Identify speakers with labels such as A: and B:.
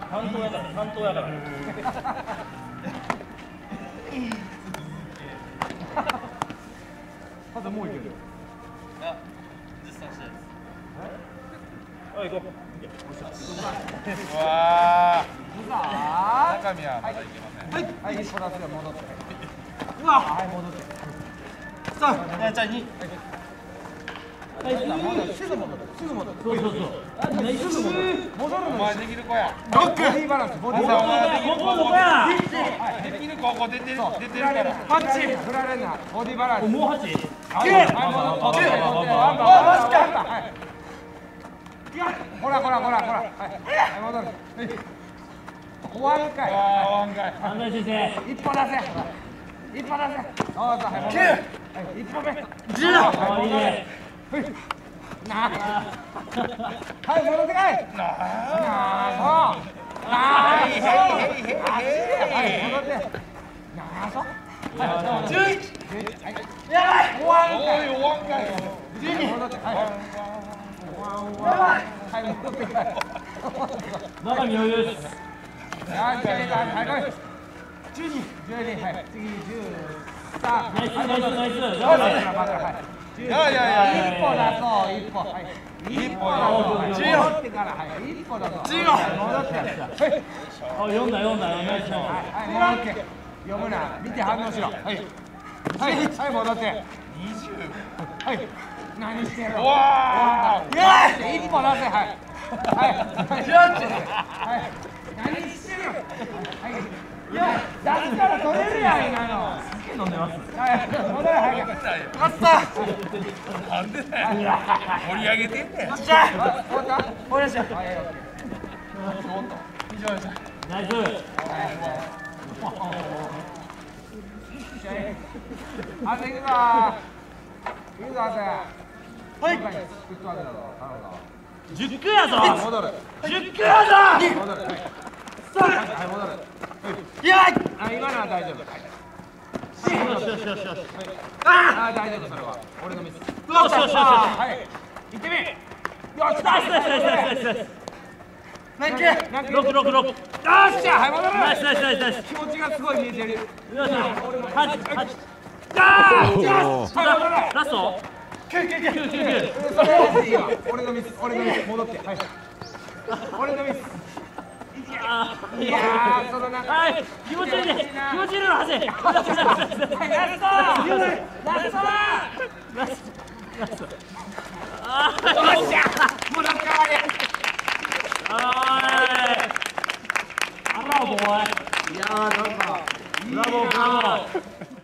A: 担当やから担当やから
B: まだもういけるよ。
A: あ、実際したいです。はい、行こう。
C: うわ
B: さあ
C: 中身はまだいけません。
B: はい、一歩出すよ、戻って。うわ、はい、戻って。さあ、
A: じゃあ2。
B: はい、すぐ戻る。すぐ戻る。
A: そうそうそう。
B: すぐ戻る。戻る
C: お前できる子や。
B: ボディーバランス、ボディーバランス。
A: ここどこや。
C: できる子出てるから。
B: パンチ。振られんな。ボディーバランス。
A: もう8。
B: はい、戻って。マジか。ほらほらほらほら。はい、戻る。終わるかい。
A: 安西先生。
B: 一歩出せ。一歩出せ。そうそう、はい、戻る。一歩目。
A: 10。いいね。
B: なあ。はい、戻ってかい。なあ、そう。なあ、そう。はい、戻って。なあ、そう。11。やばい。終わるかい。
C: 終わんかい。
B: 12。戻って。はい。はい、戻ってかい。
A: 中身余裕です。
B: はい、はい、12、12、はい、次13。
A: ナイスナイスナイス。
B: はい。
C: いやいやいや。
B: 一歩出そう、一歩。はい。一歩出そう。戻ってから、はい。一歩出そう。戻って。はい。
A: あ、読んだ読んだ。ナイスナイス。
B: はい、戻って。読むな。見て反応しろ。はい。はい、はい、戻って。20。はい。何してるの。
C: わ
B: ー。一歩出せ、はい。はい。はい。何してる。はい。いや、出すから取れるやん、今の。
A: 飲んでます。
B: はい、戻れ、早く。
C: 勝ったなんでだよ。盛り上げてんねん。
B: よっしゃ。終わった。終わりました。はい、
C: 以上です。
A: ナイス。
B: あと行くぞ。行くぞ、あと。はい。スクッとあげたぞ。頼むぞ。
A: 10球やぞ。
B: 戻る。
A: 10球やぞ。
B: 戻る。はい。はい、戻る。いやあ、今のは大丈夫。
A: よしよしよしよし。
B: ああ、大丈夫、それは。俺のミス。よ
A: しよしよし。
B: はい。行ってみ。よし、
A: ナイスナイスナイスナイスナイス。
B: 何球
A: 6、6、6。よっ
B: しゃ、はい、戻る。
A: ナイスナイスナイスナイス。
B: 気持ちがすごい見えてる。
A: よし、8、8。
B: よし、はい、
A: ラスト
B: 9、9、9、9。それいいわ。俺のミス、俺のミス、戻って。はい。俺のミス。いやー、そのな。
A: はい、気持ちいいね。気持ちいいの走れ。ラストラストラスト。ああ、よっしゃ。もうなんかあれ。ブラボーボーイ。いやー、なんか。 ブラボーブラボー。